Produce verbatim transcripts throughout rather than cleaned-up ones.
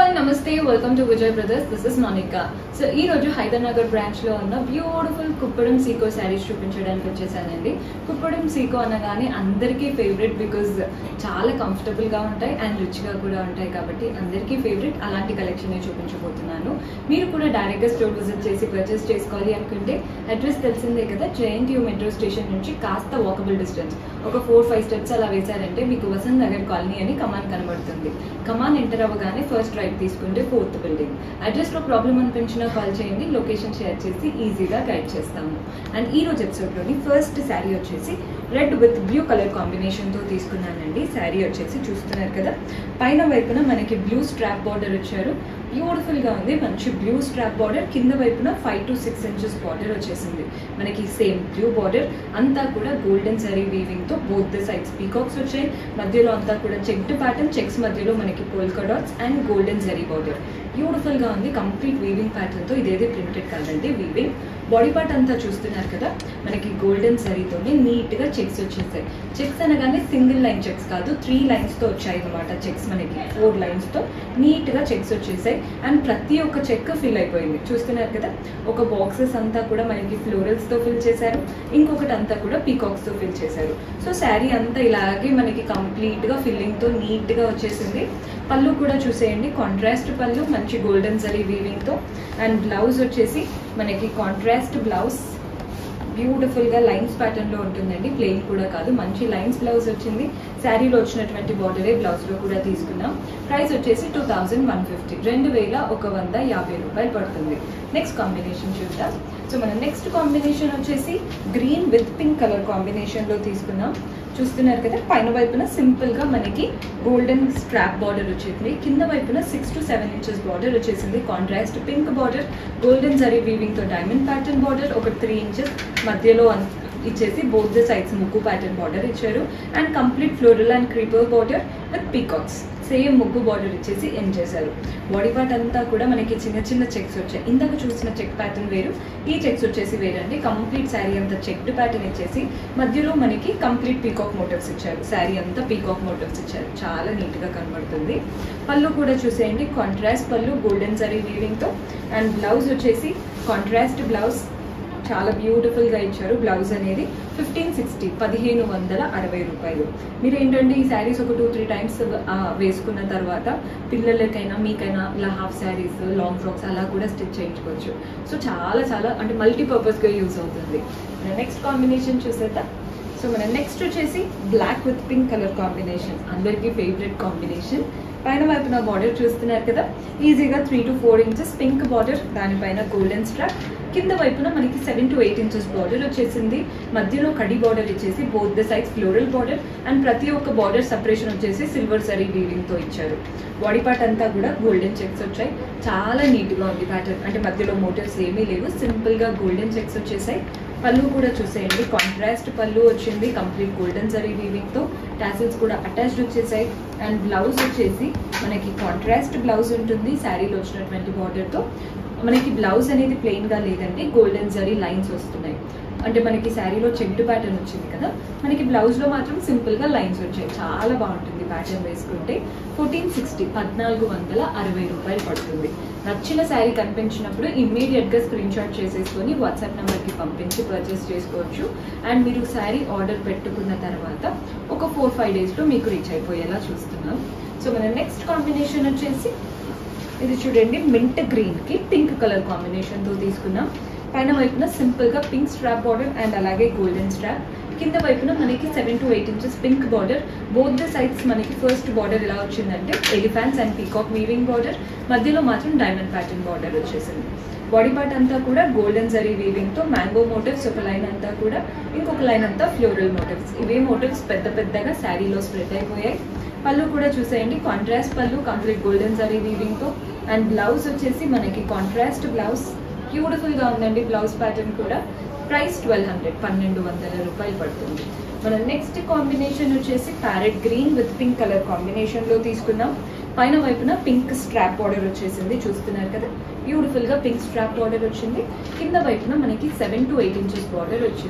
All నమస్తే welcome to Vijay brothers. This is Monika. So ఈ రోజు హైదరాబాద్ బ్రాంచ్ లో ఉన్న బ్యూటిఫుల్ కుప్పడం సీకో శారీస్ చూపించడానికి వచ్చేసానండి. కుప్పడం సీకో అనగానే అందరికీ ఫేవరెట్ బికాజ్ చాలా కంఫర్టబుల్ గా ఉంటాయి అండ్ రిచ్ గా కూడా ఉంటాయి కాబట్టి అందరికీ ఫేవరెట్. అలాంటి కలెక్షన్ చూపించబోతున్నాను. మీరు కూడా డైరెక్ట్ గా స్టోర్ విజిట్ చేసి పర్చేస్ చేసుకోవాలి అనుకుంటే అడ్రస్ తెలిసిందే కదా, జేఎన్టీయూ మెట్రో స్టేషన్ నుంచి కాస్త వాకబుల్ డిస్టెన్స్ ఒక ఫోర్ ఫైవ్ స్టెప్స్ అలా వేశారంటే మీకు వసంత్ నగర్ కాలనీ అని కమాన్ కనబడుతుంది. కమాన్ ఎంటర్ అవ్వగానే ఫస్ట్ రైట్ తీసుకుంటే ఫోర్త్ బిల్డింగ్. అడ్రస్ లో ప్రాబ్లం అనిపించినా కాల్ చేయండి, లొకేషన్ షేర్ చేసి ఈజీగా గైడ్ చేస్తాము. అండ్ ఈ రోజు ఎపిసోడ్ లోని ఫస్ట్ శారీ వచ్చేసి red with blue colour combination తో తీసుకున్నానండి. శారీ వచ్చేసి చూస్తున్నారు కదా, పైన వైపున మనకి బ్లూ స్ట్రాప్ బార్డర్ ఇచ్చారు. బ్యూటిఫుల్ గా ఉంది, మంచి బ్లూ స్ట్రాప్ బార్డర్. కింద వైపున five to six inches border వచ్చేసింది. మనకి సేమ్ బ్లూ బార్డర్ అంతా కూడా గోల్డెన్ జరీ వీవింగ్ తో బోత్ ద సైడ్స్ పీకాక్స్ వచ్చాయి. మధ్యలో అంతా కూడా చెక్డ్ ప్యాటర్న్, చెక్స్ మధ్యలో మనకి polka dots and golden zari border. Beautiful గా ఉంది, కంప్లీట్ వీవింగ్ ప్యాటర్న్ తో. ఇదేది ప్రింటెడ్ కాదండి, వీవింగ్. బాడీ పార్ట్ అంతా చూస్తున్నారు కదా, మనకి గోల్డెన్ జరీతోనే నీట్ గా చెక్స్ వచ్చేసాయి. చెక్స్ అనగానే సింగిల్ లైన్ చెక్స్ కాదు, త్రీ లైన్స్ తో వచ్చాయి అనమాట చెక్స్. మనకి ఫోర్ లైన్స్ తో నీట్ గా చెక్స్ వచ్చేసాయి అండ్ ప్రతి ఒక్క చెక్ ఫిల్ అయిపోయింది. చూస్తున్నారు కదా, ఒక బాక్సెస్ అంతా కూడా మనకి ఫ్లోరల్స్ తో ఫిల్ చేశారు, ఇంకొకటి అంతా కూడా పీకాక్స్ తో ఫిల్ చేశారు. సో శారీ అంతా ఇలాగే మనకి కంప్లీట్ గా ఫిల్లింగ్ తో నీట్ గా వచ్చేసింది. పళ్ళు కూడా చూసేయండి, కాంట్రాస్ట్ పళ్ళు, మంచి గోల్డెన్ జరీ వీవింగ్ తో. అండ్ బ్లౌజ్ వచ్చేసి మనకి కాంట్రాస్ట్ బ్లౌజ్, బ్యూటిఫుల్ గా లైన్స్ ప్యాటర్న్ లో ఉంటుందండి, ప్లెయిన్ కూడా కాదు, మంచి లైన్స్ బ్లౌజ్ వచ్చింది. శారీలో వచ్చినటువంటి బార్డరే బ్లౌజ్ లో కూడా తీసుకున్నాం. ప్రైస్ వచ్చేసి టూ థౌజండ్ వన్ ఫిఫ్టీ రెండు వేల ఒక వంద యాభై రూపాయలు పడుతుంది. నెక్స్ట్ కాంబినేషన్ చూద్దాం. సో మన నెక్స్ట్ కాంబినేషన్ వచ్చేసి green with pink colour combination లో తీసుకున్నాం. చూస్తున్నారు కదా, పైన వైపున సింపుల్ గా మనకి గోల్డెన్ స్ట్రాప్ బార్డర్ వచ్చింది. కింద వైపున six to seven inches border వచ్చేసింది. Contrast pink border, golden zari weaving తో డైమండ్ ప్యాటర్న్ బార్డర్, ఒక త్రీ ఇంచెస్ మధ్యలో ఇచ్చేసి బోత్ ద సైడ్స్ ముగ్గు ప్యాటర్న్ బార్డర్ ఇచ్చారు. And complete floral and creeper border with peacocks, same ముగ్గు బార్డర్ ఇచ్చేసి ఎండ్ చేశారు. బాడీ పార్ట్ అంతా కూడా మనకి చిన్న చిన్న చెక్స్ వచ్చాయి. ఇందాక చూసిన చెక్ ప్యాటర్న్ వేరు, ఈ చెక్స్ వచ్చేసి వేరండి. కంప్లీట్ శారీ అంతా చెక్డ్ ప్యాటర్న్ ఇచ్చేసి మధ్యలో మనకి కంప్లీట్ పీకాక్ మోటివ్స్ ఇచ్చారు. శారీ అంతా పీకాక్ మోటివ్స్ ఇచ్చారు, చాలా నీట్ గా కనబడుతుంది. పళ్ళు కూడా చూసేయండి, కాంట్రాస్ట్ పళ్ళు గోల్డెన్ జరీ వీవింగ్ తో. అండ్ బ్లౌజ్ వచ్చేసి కాంట్రాస్ట్ బ్లౌజ్, చాలా బ్యూటిఫుల్ గా ఇచ్చారు. బ్లౌజ్ అనేది ఫిఫ్టీన్ సిక్స్టీ పదిహేను వందల అరవై రూపాయలు. మీరు ఏంటంటే ఈ శారీస్ ఒక టూ త్రీ టైమ్స్ వేసుకున్న తర్వాత పిల్లలకైనా మీకైనా ఇలా హాఫ్ శారీస్, లాంగ్ ఫ్రాక్స్ అలా కూడా స్టిచ్ చేయించుకోవచ్చు. సో చాలా చాలా అంటే మల్టీపర్పస్ గా యూజ్ అవుతుంది. నెక్స్ట్ కాంబినేషన్ చూసేద్దాం. సో మన నెక్స్ట్ వచ్చేసి black with pink colour combination, అందరికీ ఫేవరెట్ కాంబినేషన్. పైన వైపున బార్డర్ చూస్తున్నారు కదా, ఈజీగా three to four inches pink border, దానిపైన గోల్డెన్ స్ట్రాప్. కింద వైపున మనకి seven to eight inches border వచ్చేసింది. మధ్యలో కడి బార్డర్ ఇచ్చేసి both the sides floral border and ప్రతి ఒక్క బార్డర్ సపరేషన్ వచ్చేసి సిల్వర్ జరీ వీవింగ్ తో ఇచ్చారు. బాడీ పార్ట్ అంతా కూడా గోల్డెన్ చెక్స్ వచ్చాయి. చాలా నీట్ గా ఉంది ప్యాటర్న్, అంటే మధ్యలో మోటివ్స్ ఏమీ లేవు, సింపుల్ గా గోల్డెన్ చెక్స్ వచ్చేసాయి. పళ్ళు కూడా చూసేయండి, కాంట్రాస్ట్ పళ్ళు వచ్చింది, కంప్లీట్ గోల్డెన్ జరీ వీవింగ్ తో. టాసిల్స్ కూడా అటాచ్డ్ వచ్చేసాయి. అండ్ బ్లౌజ్ వచ్చేసి మనకి కాంట్రాస్ట్ బ్లౌజ్ ఉంటుంది శారీలో వచ్చినటువంటి బార్డర్ తో. మనకి బ్లౌజ్ అనేది ప్లెయిన్ గా లేదండి, గోల్డెన్ జరీ లైన్స్ వస్తున్నాయి. అంటే మనకి శారీలో చెక్డ్ ప్యాటర్న్ వచ్చింది కదా, మనకి బ్లౌజ్ లో మాత్రం సింపుల్ గా లైన్స్ వచ్చాయి. చాలా బాగుంటుంది ప్యాటర్న్ వేసుకుంటే. ఫోర్టీన్ సిక్స్టీ పద్నాలుగు వందల అరవై రూపాయలు పడుతుంది. నచ్చిన శారీ కనిపించినప్పుడు ఇమ్మీడియట్ గా స్క్రీన్ షాట్ చేసేసుకొని వాట్సాప్ నెంబర్ కి పంపించి పర్చేస్ చేసుకోవచ్చు. అండ్ మీరు శారీ ఆర్డర్ పెట్టుకున్న తర్వాత ఒక ఫోర్ ఫైవ్ డేస్ లో మీకు రీచ్ అయిపోయేలా చూస్తున్నాం. సో మన నెక్స్ట్ కాంబినేషన్ వచ్చేసి ఇది చూడండి, మింట్ గ్రీన్ కి పింక్ కలర్ కాంబినేషన్ తో తీసుకున్నాం. పైన వైపున సింపుల్ గా పింక్ స్ట్రాప్ బార్డర్ అండ్ అలాగే గోల్డెన్ స్ట్రాప్. కింద వైపున మనకి seven to eight inches pink border, both the sides మనకి ఫస్ట్ బార్డర్ ఎలా వచ్చిందంటే elephants and peacock weaving border, మధ్యలో మాత్రం డైమండ్ ప్యాటర్న్ బార్డర్ వచ్చేసింది. బాడీ పార్ట్ అంతా కూడా గోల్డెన్ జరీ వీవింగ్ తో మ్యాంగో మోటివ్స్ ఒక లైన్ అంతా కూడా, ఇంకొక లైన్ అంతా ఫ్లోరల్ మోటివ్స్. ఇవే మోటివ్స్ పెద్ద పెద్దగా శారీలో స్ప్రెడ్ అయిపోయాయి. పళ్ళు కూడా చూసేయండి, కాంట్రాస్ట్ పళ్ళు, కంప్లీట్ గోల్డెన్ జరీ వీవింగ్ తో. అండ్ బ్లౌజ్ వచ్చేసి మనకి కాంట్రాస్ట్ బ్లౌజ్, బ్యూటిఫుల్ గా ఉందండి బ్లౌజ్ ప్యాటర్న్ కూడా. ప్రైస్ ట్వెల్వ్ హండ్రెడ్ పన్నెండు వందల రూపాయలు పడుతుంది. మన నెక్స్ట్ కాంబినేషన్ వచ్చేసి parrot green with pink colour combination లో తీసుకున్నాం. పైన వైపున పింక్ స్ట్రాప్ బార్డర్ వచ్చేసింది, చూస్తున్నారు కదా, బ్యూటిఫుల్ గా పింక్ స్ట్రాప్ బార్డర్ వచ్చింది. కింద వైపున మనకి seven to eight inches border వచ్చింది.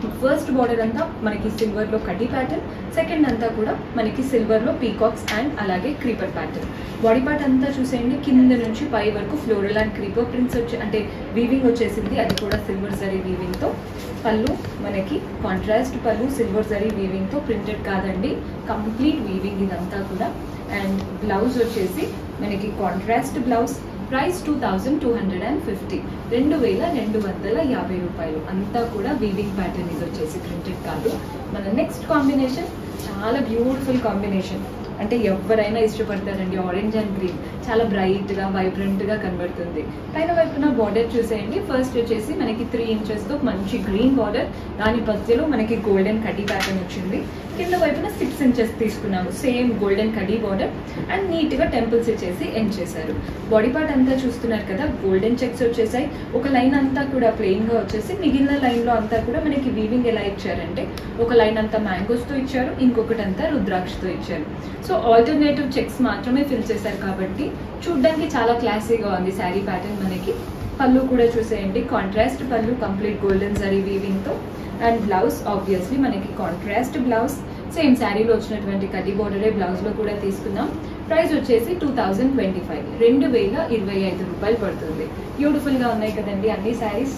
ఫస్ట్ బార్డర్ అంతా మనకి సిల్వర్లో కడ్డీ ప్యాటర్న్, సెకండ్ అంతా కూడా మనకి సిల్వర్లో పీకాక్స్ అండ్ అలాగే క్రీపర్ ప్యాటర్న్. బాడీ పార్ట్ అంతా చూసేయండి, కింద నుంచి పై వరకు ఫ్లోరల్ అండ్ క్రీపర్ ప్రింట్స్ వచ్చి అంటే వీవింగ్ వచ్చేసింది, అది కూడా సిల్వర్ జరీ వీవింగ్తో. పళ్ళు మనకి కాంట్రాస్ట్ పళ్ళు, సిల్వర్ జరీ వీవింగ్తో, ప్రింటెడ్ కాదండి, కంప్లీట్ వీవింగ్ ఇదంతా కూడా. అండ్ బ్లౌజ్ వచ్చేసి మనకి contrast blouse. Price two thousand two hundred and fifty రెండు వేల రెండు వందల యాభై రూపాయలు. అంతా కూడా వీవింగ్ ప్యాటర్న్, ఇది వచ్చేసి ప్రింటెడ్ కాదు. మన నెక్స్ట్ కాంబినేషన్ చాలా బ్యూటిఫుల్ కాంబినేషన్, అంటే ఎవరైనా ఇష్టపడతారండి. ఆరెంజ్ అండ్ గ్రీన్ చాలా బ్రైట్గా వైబ్రెంట్గా కనబడుతుంది. పైన వైపున బార్డర్ చూసేయండి, ఫస్ట్ వచ్చేసి మనకి త్రీ ఇంచెస్తో మంచి గ్రీన్ బార్డర్, దాని మధ్యలో మనకి గోల్డెన్ కడ్డీ ప్యాటర్న్ వచ్చింది. కింద వైపున సిక్స్ ఇంచెస్ తీసుకున్నాము, సేమ్ గోల్డెన్ కడ్డీ బార్డర్ అండ్ నీట్గా టెంపుల్స్ ఇచ్చేసి ఎండ్ చేశారు. బాడీ పార్ట్ అంతా చూస్తున్నారు కదా, గోల్డెన్ చెక్స్ వచ్చేసాయి. ఒక లైన్ అంతా కూడా ప్లెయిన్గా వచ్చేసి మిగిలిన లైన్లో అంతా కూడా మనకి వీవింగ్ ఎలా ఇచ్చారంటే, ఒక లైన్ అంతా మ్యాంగోస్తో ఇచ్చారు, ఇంకొకటి అంతా రుద్రాక్షతో ఇచ్చారు. సో ఆల్టర్నేటివ్ చెక్స్ మాత్రమే ఫిల్ చేశారు కాబట్టి చూడ్డానికి చాలా క్లాసీగా ఉంది శారీ ప్యాటర్న్. మనకి పళ్ళు కూడా చూసేయండి, కాంట్రాస్ట్ పళ్ళు, కంప్లీట్ గోల్డెన్ జరీ వీవింగ్తో. అండ్ బ్లౌజ్ ఆబ్వియస్లీ మనకి కాంట్రాస్ట్ బ్లౌజ్, సేమ్ శారీలో వచ్చినటువంటి కడ్డీ బార్డరే బ్లౌజ్లో కూడా తీసుకున్నాం. ప్రైస్ వచ్చేసి టూ థౌజండ్ ట్వంటీ ఫైవ్ రెండు వేల ఇరవై ఐదు రూపాయలు పడుతుంది. బ్యూటిఫుల్గా ఉన్నాయి కదండి అన్ని శారీస్.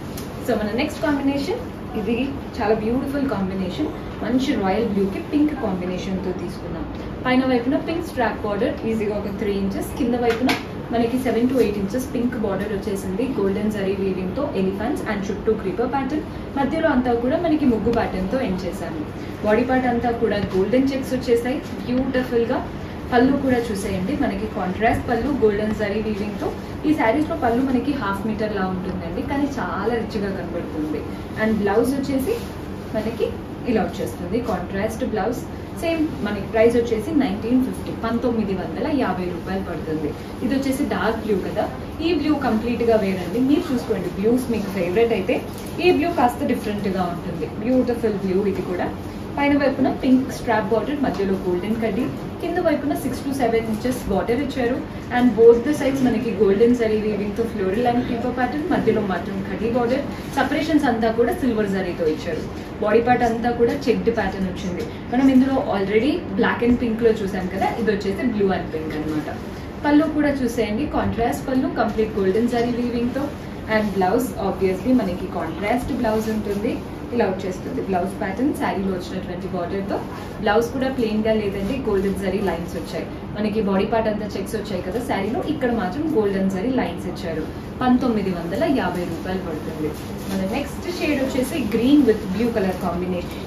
సో మన నెక్స్ట్ కాంబినేషన్, ఇది చాలా బ్యూటిఫుల్ కాంబినేషన్, మంచి రాయల్ బ్లూకి పింక్ కాంబినేషన్తో తీసుకున్నాం. పైన వైపున పింక్ స్ట్రాప్ బార్డర్, ఈజీగా ఒక త్రీ ఇంచెస్, కింద వైపున మనకి seven to eight inches pink border వచ్చేసింది, గోల్డెన్ జరీ వీవింగ్తో, ఎలిఫెంట్స్ అండ్ చుట్టూ క్రీపర్ ప్యాటర్న్, మధ్యలో అంతా కూడా మనకి ముగ్గు ప్యాటర్న్తో ఎండ్ చేశాము. బాడీ పార్ట్ అంతా కూడా గోల్డెన్ చెక్స్ వచ్చేసాయి బ్యూటిఫుల్గా. పళ్ళు కూడా చూసేయండి, మనకి కాంట్రాస్ట్ పళ్ళు, గోల్డెన్ జరీ వీవింగ్తో. ఈ శారీస్లో పళ్ళు మనకి హాఫ్ మీటర్ లా ఉంటుందండి, కానీ చాలా రిచ్గా కనబడుతుంది. అండ్ బ్లౌజ్ వచ్చేసి మనకి ఇలా వచ్చేస్తుంది, కాంట్రాస్ట్ బ్లౌజ్. సేమ్ మనకి ప్రైస్ వచ్చేసి నైన్టీన్ ఫిఫ్టీ పంతొమ్మిది వందల యాభై రూపాయలు పడుతుంది. ఇది వచ్చేసి డార్క్ బ్లూ కదా, ఈ బ్లూ కంప్లీట్గా వేరండి. మీరు చూసుకోండి, బ్లూస్ మీకు ఫేవరెట్ అయితే ఈ బ్లూ కాస్త డిఫరెంట్గా ఉంటుంది. బ్యూటిఫుల్ బ్లూ ఇది కూడా. పైన వైపున పింక్ స్ట్రాప్ బార్డర్, మధ్యలో గోల్డెన్ కడ్డీ, కింద వైపున six to seven inches border ఇచ్చారు. అండ్ బోత్ ద సైడ్స్ మనకి గోల్డెన్ జరీ వీవింగ్తో ఫ్లోరల్ అండ్ క్రీపర్ ప్యాటర్న్, మధ్యలో మాత్రం కడ్డీ బార్డర్. సపరేషన్స్ అంతా కూడా సిల్వర్ జరీతో ఇచ్చారు. బాడీ పార్ట్ అంతా కూడా చెక్డ్ ప్యాటర్న్ వచ్చింది. మనం ఇందులో ఆల్రెడీ బ్లాక్ అండ్ పింక్లో చూసాం కదా, ఇది వచ్చేసి బ్లూ అండ్ పింక్ అనమాట. పళ్ళు కూడా చూసేయండి, కాంట్రాస్ట్ పళ్ళు, కంప్లీట్ గోల్డెన్ జరీ వీవింగ్తో. అండ్ బ్లౌజ్ ఆబ్వియస్లీ మనకి కాంట్రాస్ట్ బ్లౌజ్ ఉంటుంది, ఇలా వచ్చేస్తుంది బ్లౌజ్ ప్యాటర్న్ శారీలో వచ్చినటువంటి బార్డర్తో. బ్లౌజ్ కూడా ప్లెయిన్గా లేదండి, గోల్డెన్ జరీ లైన్స్ వచ్చాయి. మనకి బాడీ పార్ట్ అంతా చెక్స్ వచ్చాయి కదా శారీలో, ఇక్కడ మాత్రం గోల్డెన్ జరీ లైన్స్ ఇచ్చారు. పంతొమ్మిది వందల యాభై రూపాయలు పడుతుంది. మన నెక్స్ట్ షేడ్ వచ్చేసి green with blue colour combination,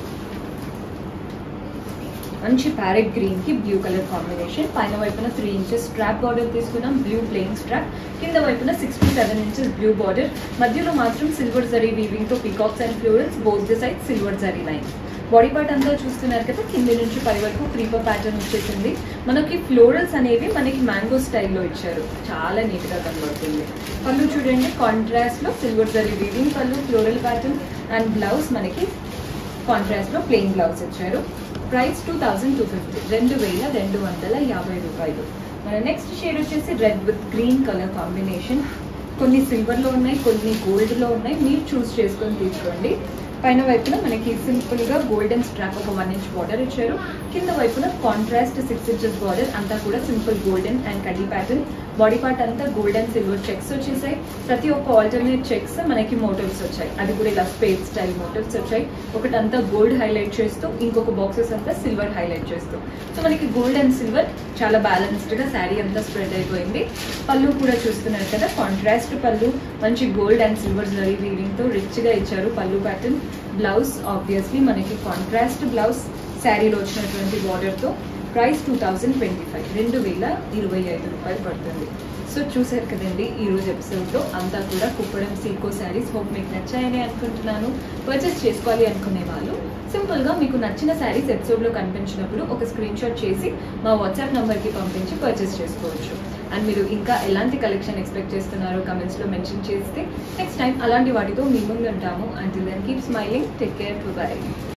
మంచి ప్యారెట్ గ్రీన్ కి బ్లూ కలర్ కాంబినేషన్. పైన వైపున త్రీ ఇంచెస్ స్ట్రాప్ బార్డర్ తీసుకున్నాం, బ్లూ ప్లెయిన్ స్ట్రాప్. కింద వైపున six to seven inches blue border, మధ్యలో మాత్రం సిల్వర్ జరీ వీవింగ్ తో peacocks and florals, both the side silver zari line. Body part అంతా చూస్తున్నారు కదా, కింద నుంచి పై వరకు క్రీపర్ ప్యాటర్న్ వచ్చేసింది. మనకి ఫ్లోరల్స్ అనేవి మనకి మ్యాంగో స్టైల్లో ఇచ్చారు, చాలా నీట్ గా కనబడుతుంది. పళ్ళు చూడండి, కాంట్రాస్ట్ లో సిల్వర్ జరీ వీవింగ్ పళ్ళు, ఫ్లోరల్ ప్యాటర్న్. అండ్ బ్లౌజ్ మనకి కాంట్రాస్ట్ లో ప్లెయిన్ బ్లౌజ్ ఇచ్చారు. Price two thousand two fifty రెండు వేల రెండు వందల యాభై రూపాయలు. మన నెక్స్ట్ షేడ్ వచ్చేసి red with green colour combination. కొన్ని సిల్వర్లో ఉన్నాయి, కొన్ని గోల్డ్లో ఉన్నాయి, మీరు చూస్ చేసుకొని తీసుకోండి. పైన వైపున మనకి సింపుల్గా గోల్డెన్ స్ట్రాప్ ఒక వన్ ఇంచ్ బార్డర్ ఇచ్చారు. కింద వైపున కాంట్రాస్ట్ సిక్స్ ఇంచెస్ బార్డర్, అంతా కూడా సింపుల్ గోల్డెన్ అండ్ కడ్డీ ప్యాటర్న్. బాడీ పార్ట్ అంతా గోల్డెన్ సిల్వర్ చెక్స్ వచ్చేసాయి. ప్రతి ఒక్క ఆల్టర్నేట్ చెక్స్ మనకి మోటివ్స్ వచ్చాయి, అది కూడా ఇలా స్పేస్ స్టైల్ మోటివ్స్ వచ్చాయి. ఒకటంతా గోల్డ్ హైలైట్ చేస్తూ, ఇంకొక బాక్సెస్ అంతా సిల్వర్ హైలైట్ చేస్తూ. సో మనకి గోల్డ్ అండ్ సిల్వర్ చాలా బ్యాలెన్స్డ్గా శారీ అంతా స్ప్రెడ్ అయిపోయింది. పళ్ళు కూడా చూస్తున్నారు కదా, కాంట్రాస్ట్ పళ్ళు, మంచి గోల్డ్ అండ్ సిల్వర్ జరీ వీవింగ్తో రిచ్గా ఇచ్చారు పళ్ళు ప్యాటర్న్. బ్లౌజ్ ఆబ్వియస్లీ మనకి కాంట్రాస్ట్ బ్లౌజ్ శారీలో వచ్చినటువంటి బార్డర్తో. Price two thousand twenty five రెండు వేల ఇరవై ఐదు రూపాయలు పడుతుంది. సో చూసారు కదండి ఈరోజు ఎపిసోడ్లో అంతా కూడా కుప్పడం సీకో శారీస్. హోప్ మీకు నచ్చాయని అనుకుంటున్నాను. పర్చేస్ చేసుకోవాలి అనుకునే వాళ్ళు సింపుల్గా మీకు నచ్చిన శారీస్ ఎపిసోడ్లో కనిపించినప్పుడు ఒక స్క్రీన్ షాట్ చేసి మా వాట్సాప్ నెంబర్కి పంపించి పర్చేస్ చేసుకోవచ్చు. అండ్ మీరు ఇంకా ఎలాంటి కలెక్షన్ ఎక్స్పెక్ట్ చేస్తున్నారో కమెంట్స్లో మెన్షన్ చేస్తే నెక్స్ట్ టైం అలాంటి వాటితో మీ ముందు ఉంటాము. Until then keep smiling, take care, by.